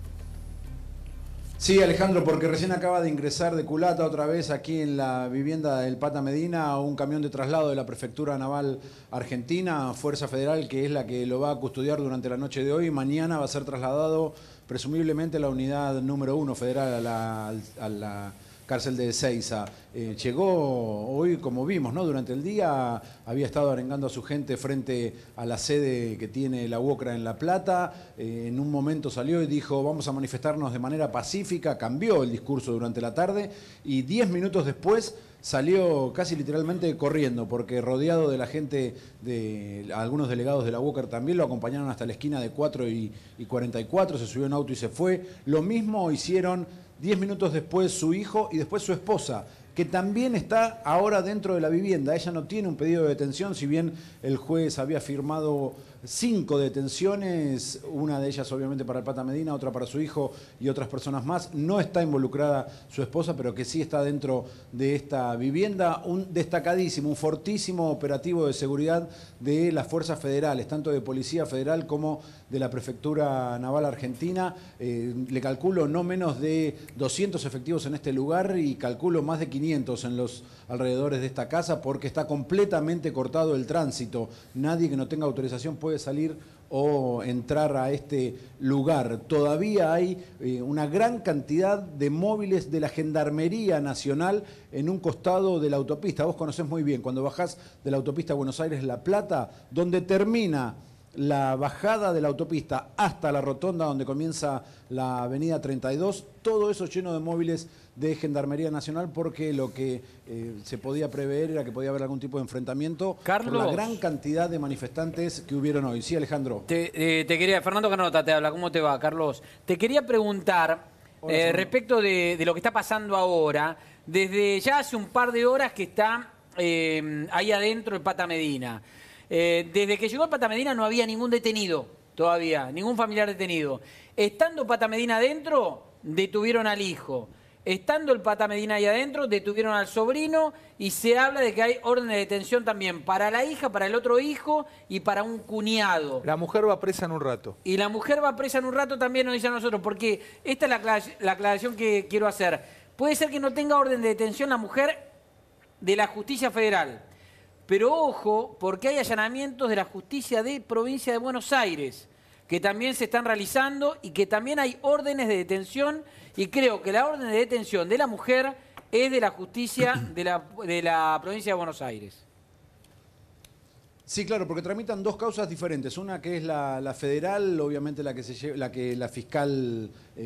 H: Sí, Alejandro, porque recién acaba de ingresar de culata otra vez aquí en la vivienda del Pata Medina un camión de traslado de la Prefectura Naval Argentina, Fuerza Federal, que es la que lo va a custodiar durante la noche de hoy. Mañana va a ser trasladado presumiblemente a la unidad número 1 federal, a la cárcel de Ezeiza. Llegó hoy, como vimos, ¿no? Durante el día había estado arengando a su gente frente a la sede que tiene la UOCRA en La Plata. En un momento salió y dijo, vamos a manifestarnos de manera pacífica. Cambió el discurso durante la tarde y 10 minutos después salió casi literalmente corriendo, porque rodeado de la gente, de algunos delegados de la UOCRA también lo acompañaron hasta la esquina de 4 y 44, se subió en auto y se fue. Lo mismo hicieron 10 minutos después su hijo y después su esposa, que también está ahora dentro de la vivienda. Ella no tiene un pedido de detención, si bien el juez había firmado 5 detenciones, una de ellas obviamente para el Pata Medina, otra para su hijo y otras personas más. No está involucrada su esposa, pero que sí está dentro de esta vivienda. Un destacadísimo, un fortísimo operativo de seguridad de las fuerzas federales, tanto de Policía Federal como de la Prefectura Naval Argentina. Le calculo no menos de 200 efectivos en este lugar y calculo más de 500 en los alrededores de esta casa, porque está completamente cortado el tránsito. Nadie que no tenga autorización puede salir o entrar a este lugar. Todavía hay una gran cantidad de móviles de la Gendarmería Nacional en un costado de la autopista. Vos conocés muy bien, cuando bajás de la autopista Buenos Aires-La Plata, donde termina la bajada de la autopista hasta la rotonda donde comienza la avenida 32, todo eso lleno de móviles de Gendarmería Nacional, porque lo que se podía prever era que podía haber algún tipo de enfrentamiento,
B: Carlos,
H: por la gran cantidad de manifestantes que hubieron hoy. Sí, Alejandro.
B: Te quería, Fernando Carnota te habla, ¿cómo te va, Carlos? Te quería preguntar respecto de lo que está pasando ahora, desde ya hace un par de horas que está ahí adentro el Pata Medina. Desde que llegó el Pata Medina no había ningún detenido. todavía, ningún familiar detenido. Estando Pata Medina adentro, detuvieron al hijo. Estando el Pata Medina ahí adentro, detuvieron al sobrino y se habla de que hay orden de detención también para la hija, para el otro hijo y para un cuñado.
A: La mujer va presa en un rato.
B: Y la mujer va presa en un rato también, nos dicen a nosotros, porque esta es la aclaración que quiero hacer. Puede ser que no tenga orden de detención la mujer de la justicia federal, pero ojo, porque hay allanamientos de la justicia de provincia de Buenos Aires, que también se están realizando y que también hay órdenes de detención, y creo que la orden de detención de la mujer es de la justicia de la provincia de Buenos Aires.
H: Sí, claro, porque tramitan dos causas diferentes. Una que es la federal, obviamente la que la fiscal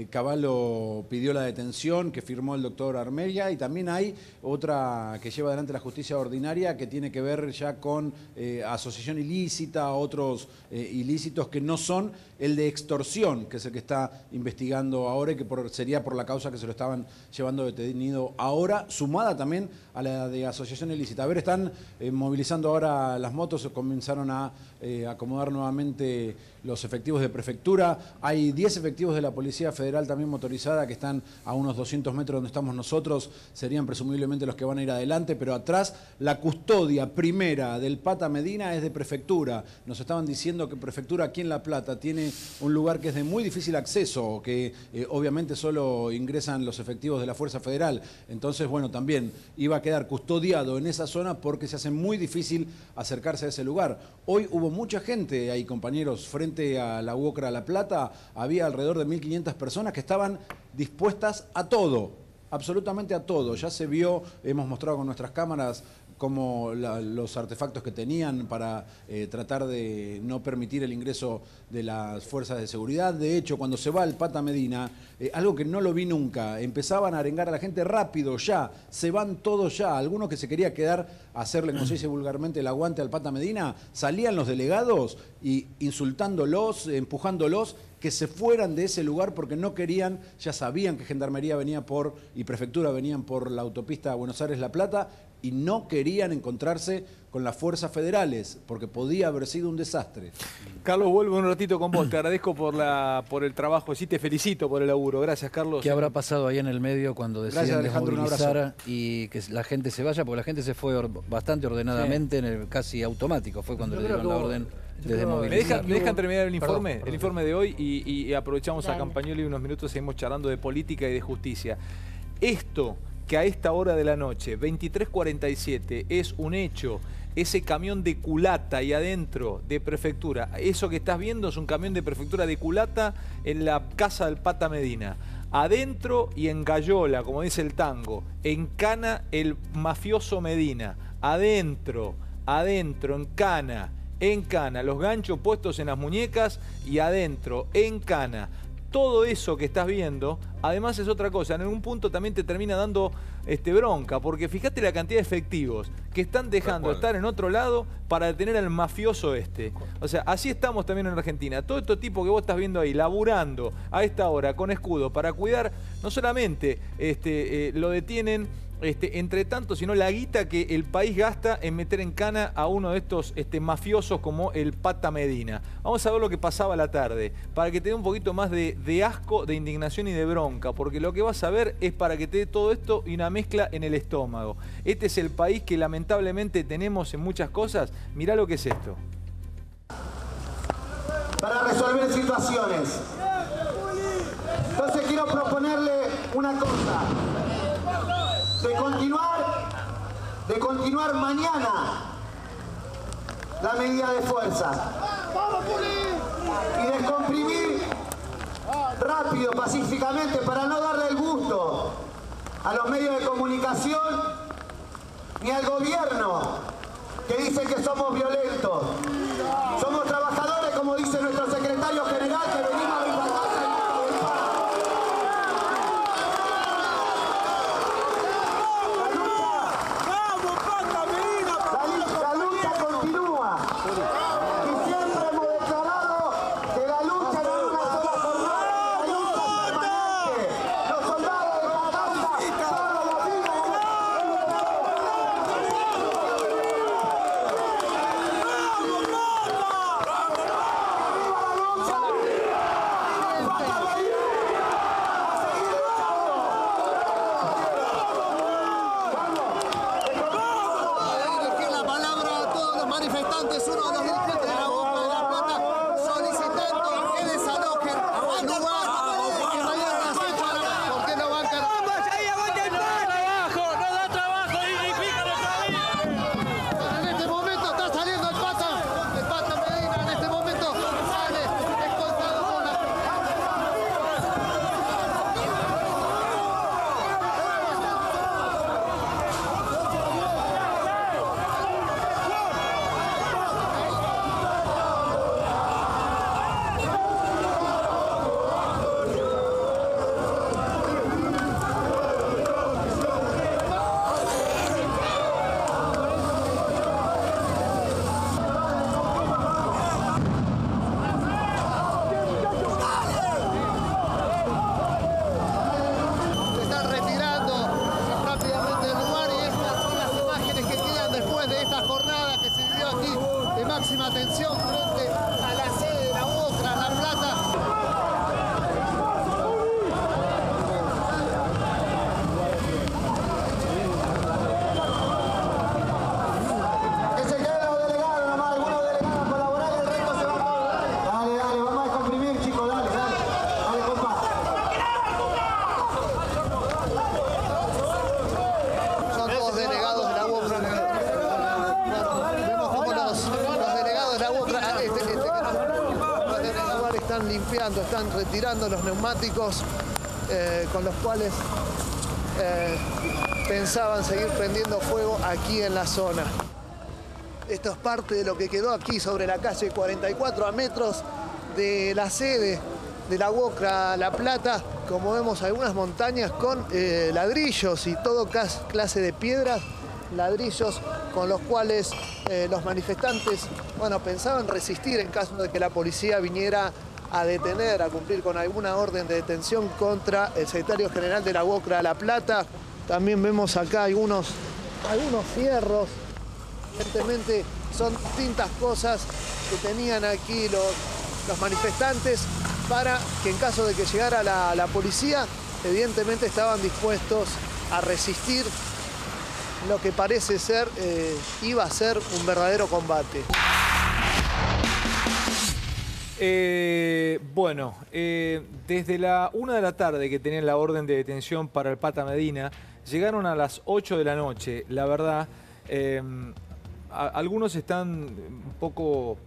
H: Cavallo pidió la detención, que firmó el doctor Armelia, y también hay otra que lleva adelante la justicia ordinaria, que tiene que ver ya con asociación ilícita, otros ilícitos que no son el de extorsión, que es el que está investigando ahora y que sería por la causa que se lo estaban llevando detenido ahora, sumada también a la de asociación ilícita. A ver, están movilizando ahora las motos, comenzaron a acomodar nuevamente los efectivos de prefectura. Hay 10 efectivos de la Policía Federal también motorizada que están a unos 200 metros donde estamos nosotros, serían presumiblemente los que van a ir adelante, pero atrás la custodia primera del Pata Medina es de prefectura. Nos estaban diciendo que prefectura aquí en La Plata tiene un lugar que es de muy difícil acceso, que obviamente solo ingresan los efectivos de la Fuerza Federal. Entonces, bueno, también iba a quedar custodiado en esa zona porque se hace muy difícil acercarse a ese lugar. Hoy hubo mucha gente ahí, compañeros, frente a la UOCRA La Plata. Había alrededor de 1.500 personas que estaban dispuestas a todo, absolutamente a todo. Ya se vio, hemos mostrado con nuestras cámaras como los artefactos que tenían para tratar de no permitir el ingreso de las fuerzas de seguridad. De hecho, cuando se va el Pata Medina, algo que no lo vi nunca, empezaban a arengar a la gente rápido, ya, se van todos ya. Algunos que se quería quedar a hacerle, como se dice vulgarmente, el aguante al Pata Medina, salían los delegados y insultándolos, empujándolos, que se fueran de ese lugar porque no querían, ya sabían que Gendarmería venía y Prefectura venían por la autopista Buenos Aires-La Plata y no querían encontrarse con las fuerzas federales porque podía haber sido un desastre.
A: Carlos, vuelvo un ratito con vos. Te agradezco por el trabajo. Sí, te felicito por el laburo. Gracias, Carlos.
D: ¿Qué habrá pasado ahí en el medio cuando deciden desmovilizar y que la gente se vaya? Porque la gente se fue bastante ordenadamente, casi automático. Fue cuando le dieron la orden de desmovilizar.
A: ¿Me dejan terminar el informe? Perdón. El informe de hoy y aprovechamos a Campagnoli unos minutos, seguimos charlando de política y de justicia. Esto que a esta hora de la noche, 23:47, es un hecho, ese camión de culata y adentro de prefectura, eso que estás viendo es un camión de prefectura de culata en la casa del Pata Medina. Adentro y en gallola, como dice el tango, en cana el mafioso Medina. Adentro, en cana, los ganchos puestos en las muñecas y adentro, en cana. Todo eso que estás viendo, además es otra cosa, en algún punto también te termina dando bronca, porque fíjate la cantidad de efectivos que están dejando de estar en otro lado para detener al mafioso O sea, así estamos también en Argentina. Todo este tipo que vos estás viendo ahí, laburando a esta hora con escudo para cuidar, no solamente lo detienen entre tanto, sino la guita que el país gasta en meter en cana a uno de estos mafiosos como el Pata Medina. Vamos a ver lo que pasaba a la tarde, para que te dé un poquito más de asco, de indignación y de bronca, porque lo que vas a ver es para que te dé todo esto y una mezcla en el estómago. Este es el país que lamentablemente tenemos en muchas cosas. Mirá lo que es esto.
J: Para resolver situaciones. Entonces quiero proponerle una cosa. De continuar mañana la medida de fuerza y descomprimir rápido, pacíficamente, para no darle el gusto a los medios de comunicación ni al gobierno que dice que somos violentos. Somos trabajadores, como dice nuestro secretario general, que venimos a resguardar.
K: instantes uno de los dirigentes de la Boca de la Plata solicitando que desalojen el lugar que mañana a las 8 de la mañana. ¿Por qué no bancan? En este momento está saliendo el Pata Medina, en este momento sale escoltado por la... Se están retirando rápidamente del lugar y estas son las imágenes que quedan después de esta jornada que se vivió aquí de máxima tensión frente a la sede de la Boca, La Plata.
J: Que se queden los delegados, nomás algunos delegados colaborar y el resto se va todo. Dale, dale, vamos a descomprimir, chicos, dale, dale. Dale, compa.
K: Son todos delegados de la Boca. Vemos cómo los delegados de la Boca están limpiando, están retirando los neumáticos con los cuales pensaban seguir prendiendo fuego aquí en la zona. Esto es parte de lo que quedó aquí sobre la calle 44 a metros de la sede de la Boca La Plata. Como vemos, algunas montañas con ladrillos y todo clase de piedras, ladrillos con los cuales los manifestantes, bueno, pensaban resistir en caso de que la policía viniera a detener, a cumplir con alguna orden de detención contra el secretario general de la Boca La Plata. También vemos acá algunos fierros. Evidentemente son distintas cosas que tenían aquí los manifestantes para que en caso de que llegara la policía, evidentemente estaban dispuestos a resistir lo que parece ser, iba a ser un verdadero combate.
A: Desde la 1 de la tarde que tenían la orden de detención para el Pata Medina, llegaron a las 8 de la noche. La verdad, algunos están un poco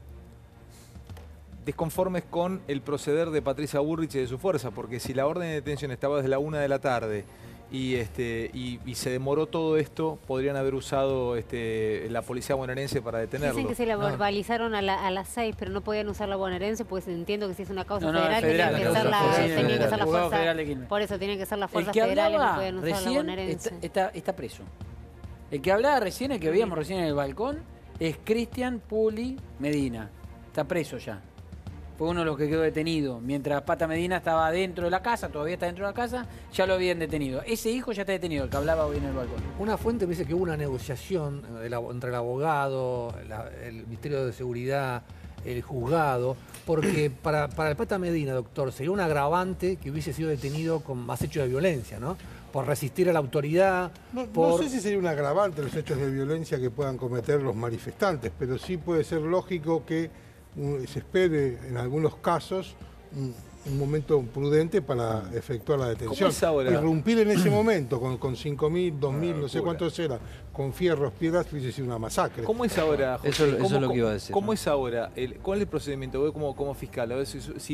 A: desconformes con el proceder de Patricia Bullrich y de su fuerza, porque si la orden de detención estaba desde la 1 de la tarde y se demoró todo esto, podrían haber usado la policía bonaerense para detenerlo.
E: Dicen que se la verbalizaron a las 6, pero no podían usar la bonaerense, pues entiendo que si es una causa federal, tenían que ser la fuerza. Por eso tienen que ser las fuerzas federales, no podían usar la bonaerense.
B: Está preso. El que hablaba recién, el que veíamos recién en el balcón, es Cristian Puli Medina. Está preso ya. Fue uno de los que quedó detenido. Mientras Pata Medina estaba dentro de la casa, todavía está dentro de la casa, ya lo habían detenido. Ese hijo ya está detenido, el que hablaba hoy en el balcón.
C: Una fuente me dice que hubo una negociación entre el abogado, el Ministerio de Seguridad, el juzgado, porque para el Pata Medina, doctor, sería un agravante que hubiese sido detenido con más hechos de violencia, ¿no? Por resistir a la autoridad.
G: No sé si sería un agravante los hechos de violencia que puedan cometer los manifestantes, pero sí puede ser lógico que se espere en algunos casos un momento prudente para efectuar la detención. Irrumpir en ese momento con 5.000, 2.000, no sé cuántos era, con fierros, piedras, hubiese sido una masacre.
A: ¿Cómo es ahora, José?
D: Eso es lo que iba a decir.
A: ¿Cómo es ahora? ¿Cuál es el procedimiento? Vos como fiscal, a ver,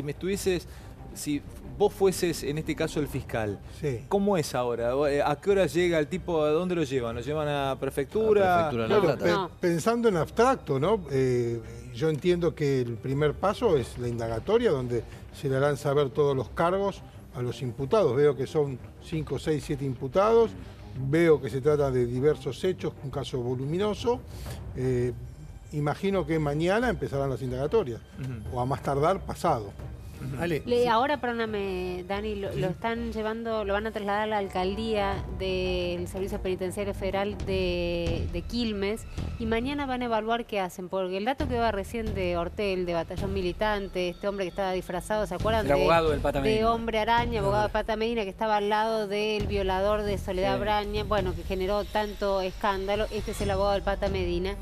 A: si vos fueses en este caso el fiscal,
G: sí.
A: ¿Cómo es ahora? ¿A qué hora llega el tipo? ¿A dónde lo llevan? ¿Lo llevan a prefectura?
G: Pensando en abstracto, ¿no? Yo entiendo que el primer paso es la indagatoria, donde se le harán saber todos los cargos a los imputados. Veo que son 5, 6, 7 imputados. Veo que se trata de diversos hechos, un caso voluminoso. Imagino que mañana empezarán las indagatorias, o a más tardar pasado.
E: Ahora, perdóname, Dani, lo están llevando, lo van a trasladar a la alcaldía del Servicio Penitenciario Federal de Quilmes y mañana van a evaluar qué hacen, porque el dato que va recién de Hortel, de Batallón Militante, este hombre que estaba disfrazado, ¿se acuerdan?
B: El abogado del Pata Medina.
E: De Hombre Araña, abogado de Pata Medina, que estaba al lado del violador de Soledad Braña, bueno, que generó tanto escándalo. Este es el abogado del Pata Medina.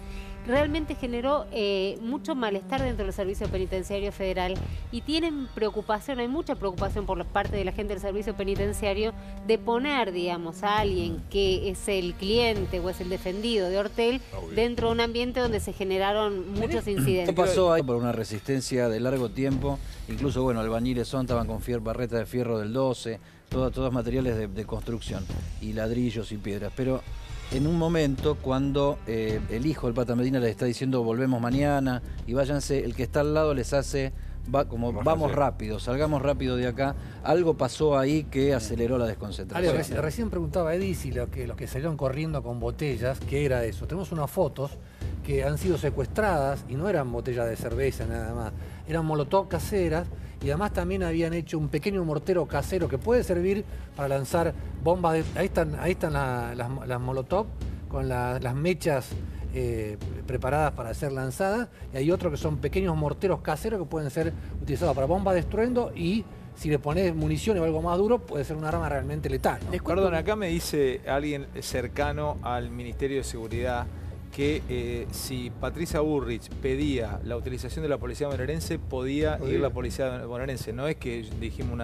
E: realmente generó mucho malestar dentro del Servicio Penitenciario Federal y tienen preocupación, hay mucha preocupación por parte de la gente del Servicio Penitenciario de poner, digamos, a alguien que es el cliente o es el defendido de Ortel dentro de un ambiente donde se generaron muchos incidentes.
D: ¿Qué pasó ahí por una resistencia de largo tiempo? Incluso, bueno, albañiles estaban con barreta de fierro del 12, todos materiales de construcción, y ladrillos y piedras, pero en un momento cuando el hijo del Pata Medina les está diciendo volvemos mañana y váyanse, el que está al lado les hace, vamos rápido, salgamos rápido de acá, algo pasó ahí que aceleró la desconcentración.
C: Recién preguntaba Eddie si los que salieron corriendo con botellas, ¿qué era eso? Tenemos unas fotos que han sido secuestradas y no eran botellas de cerveza nada más, eran molotov caseras. Y además también habían hecho un pequeño mortero casero que puede servir para lanzar bombas. Ahí están las molotov con las mechas preparadas para ser lanzadas. Y hay otros que son pequeños morteros caseros que pueden ser utilizados para bombas de estruendo y si le pones municiones o algo más duro puede ser un arma realmente letal, ¿no?
A: Perdón, acá me dice alguien cercano al Ministerio de Seguridad que si Patricia Bullrich pedía la utilización de la policía bonaerense, podía ir la policía bonaerense. No es que dijimos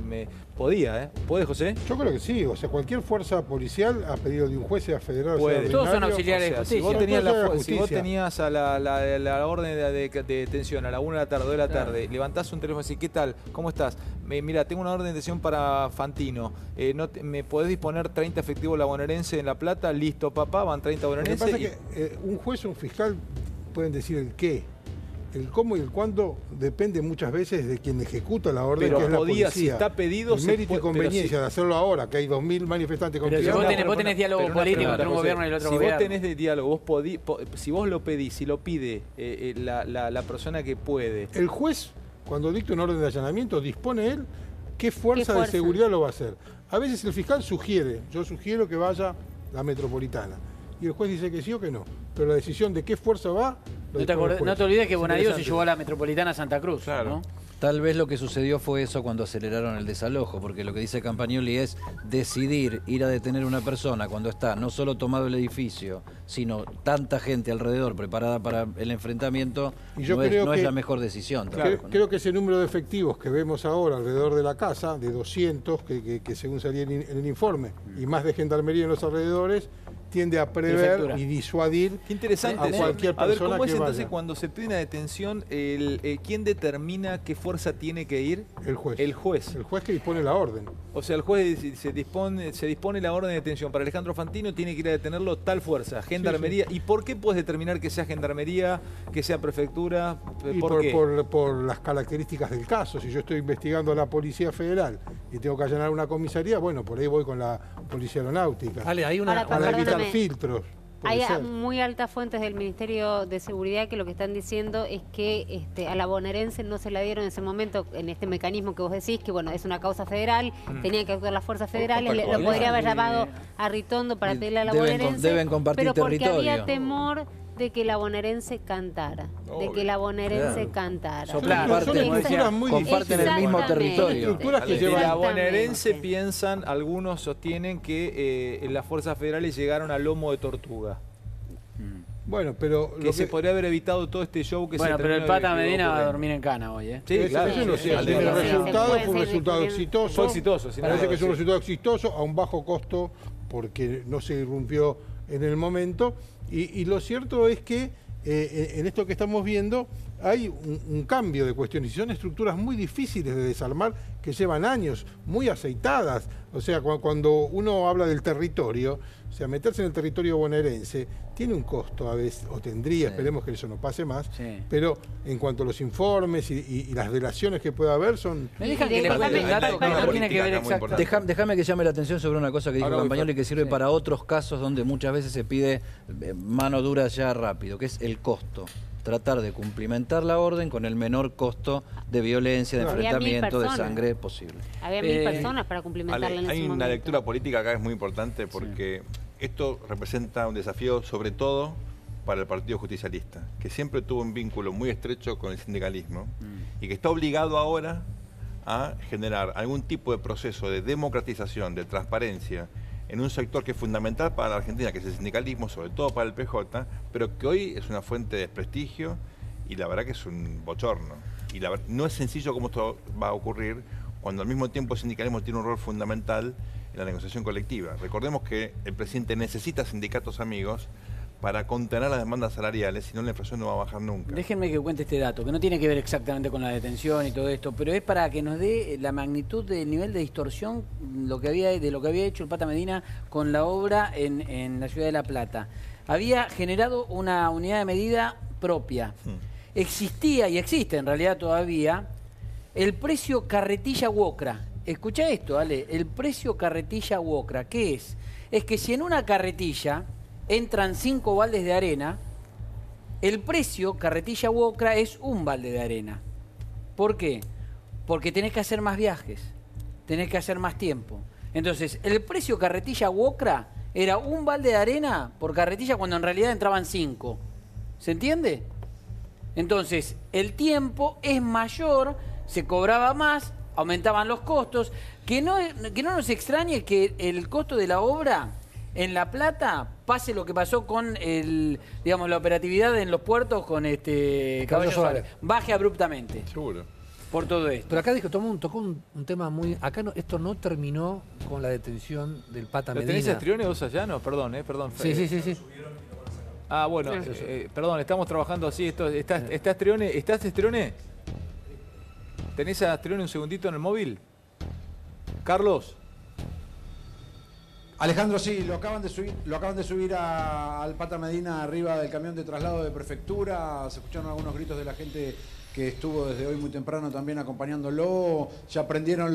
A: podía, ¿eh? ¿Puede, José?
G: Yo creo que sí. O sea, cualquier fuerza policial a pedido de un juez, sea federal,
A: puede.
G: sea
B: Todos son auxiliares de
A: justicia. Si vos tenías a la orden de detención a la 1 de la tarde, 2 de la tarde, levantás un teléfono y decís, ¿qué tal? ¿Cómo estás? Mira, tengo una orden de detención para Fantino. ¿Me podés disponer 30 efectivos la bonaerense en La Plata? Listo, papá, van 30 bonaerenses.
G: Lo que pasa es que un juez o un fiscal pueden decir el qué. El cómo y el cuándo depende muchas veces de quien ejecuta la orden,
A: pero
G: que es la policía.
A: Si está pedido,
G: el mérito y conveniencia de hacerlo ahora, que hay 2.000 manifestantes con
B: pero si vos tenés diálogo político entre un gobierno y el otro gobierno.
A: Si vos tenés de diálogo, si vos lo pedís, si lo pide la persona que puede.
G: El juez, cuando dicta un orden de allanamiento, dispone él qué fuerza de seguridad lo va a hacer. A veces el fiscal sugiere, yo sugiero que vaya la metropolitana. Y el juez dice que sí o que no. Pero la decisión de qué fuerza va...
B: No te olvides que Bonadío se llevó a la metropolitana a Santa Cruz,
F: claro,
B: ¿no?
D: Tal vez lo que sucedió fue eso cuando aceleraron el desalojo, porque lo que dice Campagnoli es decidir ir a detener a una persona cuando está no solo tomado el edificio, sino tanta gente alrededor preparada para el enfrentamiento,
G: y yo
D: no es la mejor decisión.
G: Creo que ese número de efectivos que vemos ahora alrededor de la casa, de 200, que según salía en el informe, y más de gendarmería en los alrededores, tiende a prever y disuadir.
A: Qué interesante,
G: a cualquier persona.
A: A ver, ¿cómo es entonces
G: vaya?
A: Cuando se pide una detención, quién determina qué fuerza tiene que ir?
G: El juez.
A: El juez.
G: El juez que dispone la orden.
A: O sea, el juez se dispone la orden de detención para Alejandro Fantino, tiene que ir a detenerlo tal fuerza, gendarmería. Sí. ¿Y por qué puedes determinar que sea gendarmería, que sea prefectura?
G: Por las características del caso. Si yo estoy investigando a la Policía Federal y tengo que allanar una comisaría, bueno, por ahí voy con la Policía Aeronáutica.
C: Dale, hay una...
G: Para evitar filtros.
E: Hay muy altas fuentes del Ministerio de Seguridad que lo que están diciendo es que a la bonaerense no se la dieron en ese momento, en este mecanismo que vos decís, que bueno, es una causa federal, tenían que actuar las fuerzas federales, lo podría haber llamado a Ritondo para pedirle a la bonaerense,
D: deben compartir
E: pero porque
D: territorio.
E: Había temor de que la bonaerense cantara,
D: comparten el mismo territorio.
A: La bonaerense piensan, algunos sostienen que las fuerzas federales llegaron al lomo de tortuga.
G: Bueno, pero...
A: se podría haber evitado todo este show que se terminó.
B: Pero el Pata Medina va a dormir en cana hoy, ¿eh?
A: Sí, claro.
G: Eso no sé. El resultado fue un resultado exitoso.
A: Fue exitoso.
G: Parece que es un resultado exitoso a un bajo costo porque no se irrumpió en el momento. Y lo cierto es que en esto que estamos viendo hay un cambio de cuestiones. Y son estructuras muy difíciles de desarmar que llevan años, muy aceitadas. O sea, cuando uno habla del territorio, o sea, meterse en el territorio bonaerense tiene un costo a veces, o tendría, esperemos que eso no pase más, pero en cuanto a los informes y las relaciones que pueda haber son...
B: Me dejan que le cuente el dato que no tiene que ver exacto.
D: Déjame que llame la atención sobre una cosa que dijo Campagnoli que sirve para otros casos donde muchas veces se pide mano dura ya rápido, que es el costo. Tratar de cumplimentar la orden con el menor costo de violencia, de enfrentamiento, de sangre posible.
E: Había 1000 personas para cumplimentarla en ese momento.
F: Hay una lectura política acá que es muy importante porque esto representa un desafío sobre todo para el Partido Justicialista, que siempre tuvo un vínculo muy estrecho con el sindicalismo y que está obligado ahora a generar algún tipo de proceso de democratización, de transparencia en un sector que es fundamental para la Argentina, que es el sindicalismo, sobre todo para el PJ, pero que hoy es una fuente de desprestigio y la verdad que es un bochorno. Y no es sencillo cómo esto va a ocurrir cuando al mismo tiempo el sindicalismo tiene un rol fundamental en la negociación colectiva. Recordemos que el presidente necesita sindicatos amigos para contener las demandas salariales, si no la inflación no va a bajar nunca.
B: Déjenme que cuente este dato, que no tiene que ver exactamente con la detención y todo esto, pero es para que nos dé la magnitud del nivel de distorsión de lo que había hecho el Pata Medina con la obra en la ciudad de La Plata. Había generado una unidad de medida propia. Existía y existe en realidad todavía el precio carretilla Wocra. Escucha esto, Ale, el precio carretilla Wocra. ¿Qué es? Es que si en una carretilla entran 5 baldes de arena, el precio carretilla Wocra es un balde de arena. ¿Por qué? Porque tenés que hacer más viajes, tenés que hacer más tiempo. Entonces, el precio carretilla Wocra era un balde de arena por carretilla cuando en realidad entraban 5. ¿Se entiende? Entonces, el tiempo es mayor, se cobraba más, aumentaban los costos. Que no nos extrañe que el costo de la obra en La Plata pase lo que pasó con la operatividad en los puertos con Caballo Suárez. Baje abruptamente.
F: Seguro.
B: Por todo esto.
C: Pero acá tocó un tema muy... Acá esto no terminó con la detención del Pata Medina.
A: ¿Tenés a Strione vos allá? No, perdón.
C: Sí.
A: Ah, bueno, perdón, estamos trabajando así. ¿Estás Strione? ¿Tenés a Strione un segundito en el móvil? Carlos.
H: Alejandro, sí, lo acaban de subir al Pata Medina arriba del camión de traslado de prefectura. Se escucharon algunos gritos de la gente que estuvo desde hoy muy temprano también acompañándolo. Ya prendieron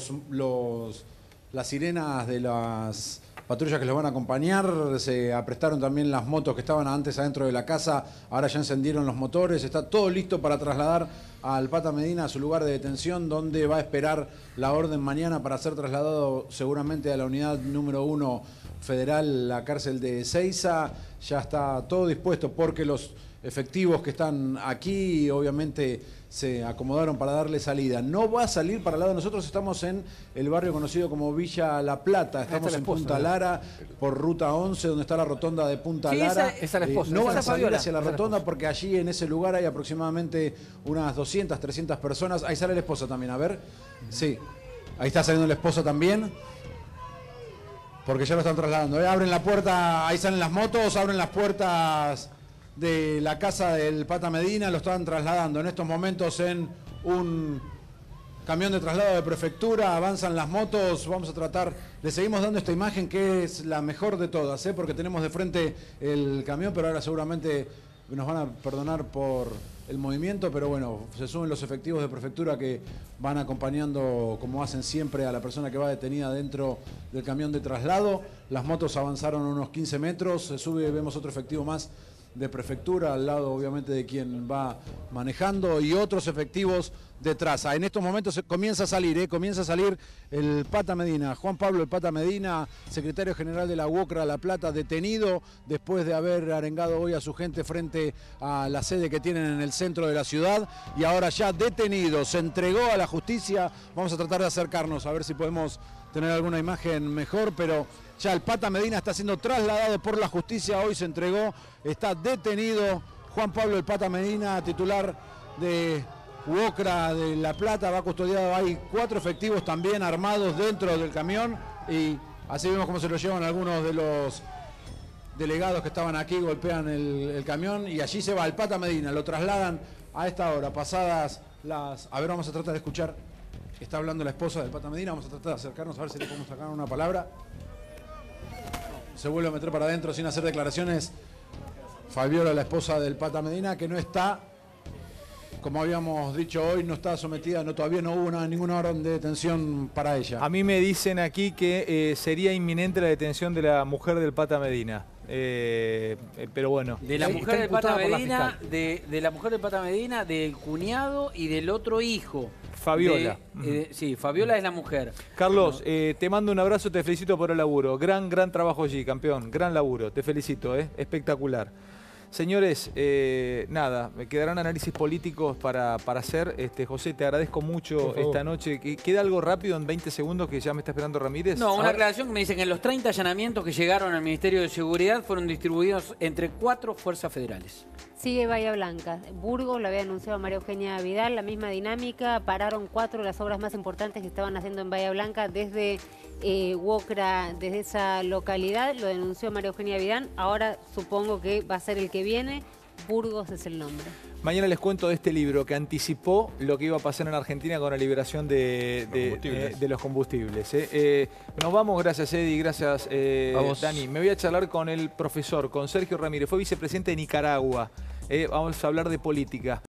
H: las sirenas de las patrullas que los van a acompañar. Se aprestaron también las motos que estaban antes adentro de la casa. Ahora ya encendieron los motores. Está todo listo para trasladar al Pata Medina a su lugar de detención, donde va a esperar la orden mañana para ser trasladado seguramente a la unidad número 1 federal, la cárcel de Ezeiza. Ya está todo dispuesto porque los efectivos que están aquí obviamente se acomodaron para darle salida. No va a salir para el lado de nosotros, estamos en el barrio conocido como Villa La Plata, estamos en Punta Lara, por ruta 11, donde está la rotonda de Punta Lara.
C: Esa la esposa.
H: No van a salir hacia la rotonda porque allí en ese lugar hay aproximadamente unas 200, 300 personas. Ahí sale la esposa también, a ver. Sí, ahí está saliendo la esposa también. Porque ya lo están trasladando. Abren la puerta, ahí salen las motos, abren las puertas de la casa del Pata Medina, lo están trasladando en estos momentos en un camión de traslado de prefectura, avanzan las motos, vamos a tratar, le seguimos dando esta imagen que es la mejor de todas, porque tenemos de frente el camión, pero ahora seguramente nos van a perdonar por el movimiento, pero bueno, se suben los efectivos de prefectura que van acompañando, como hacen siempre, a la persona que va detenida dentro del camión de traslado. Las motos avanzaron unos 15 metros, se sube, vemos otro efectivo más de prefectura, al lado obviamente de quien va manejando, y otros efectivos detrás. En estos momentos comienza a salir el Pata Medina, Juan Pablo el Pata Medina, secretario general de la Wocra La Plata, detenido después de haber arengado hoy a su gente frente a la sede que tienen en el centro de la ciudad, y ahora ya detenido, se entregó a la justicia. Vamos a tratar de acercarnos a ver si podemos tener alguna imagen mejor, pero ya el Pata Medina está siendo trasladado por la justicia, hoy se entregó, está detenido Juan Pablo el Pata Medina, titular de Wocra de La Plata, va custodiado, hay 4 efectivos también armados dentro del camión, y así vemos cómo se lo llevan algunos de los delegados que estaban aquí, golpean el camión, y allí se va el Pata Medina, lo trasladan a esta hora, pasadas las... A ver, vamos a tratar de escuchar, está hablando la esposa del Pata Medina, vamos a tratar de acercarnos a ver si le podemos sacar una palabra. Se vuelve a meter para adentro sin hacer declaraciones Fabiola, la esposa del Pata Medina, que no está, como habíamos dicho hoy, no está sometida, todavía no hubo ninguna orden de detención para ella.
A: A mí me dicen aquí que sería inminente la detención de la mujer del Pata Medina. Pero bueno.
B: De la mujer del Pata Medina, de la mujer del Pata Medina, del cuñado y del otro hijo.
A: Fabiola.
B: Sí, Fabiola es la mujer.
A: Carlos, te mando un abrazo, te felicito por el laburo. Gran trabajo allí, campeón. Gran laburo, te felicito, espectacular. Señores, nada, me quedarán análisis políticos para hacer. José, te agradezco mucho esta noche. ¿Queda algo rápido en 20 segundos que ya me está esperando Ramírez?
B: No, una aclaración que me dice que en los 30 allanamientos que llegaron al Ministerio de Seguridad fueron distribuidos entre 4 fuerzas federales.
E: Sigue Bahía Blanca. Burgos, lo había anunciado María Eugenia Vidal, la misma dinámica. Pararon 4 de las obras más importantes que estaban haciendo en Bahía Blanca desde Wocra, desde esa localidad. Lo denunció María Eugenia Vidal. Ahora supongo que va a ser el que viene. Burgos es el nombre. Mañana les cuento de este libro que anticipó lo que iba a pasar en Argentina con la liberación de los combustibles. Nos vamos, gracias Eddie, gracias Dani. Me voy a charlar con el profesor, con Sergio Ramírez, fue vicepresidente de Nicaragua. Vamos a hablar de política.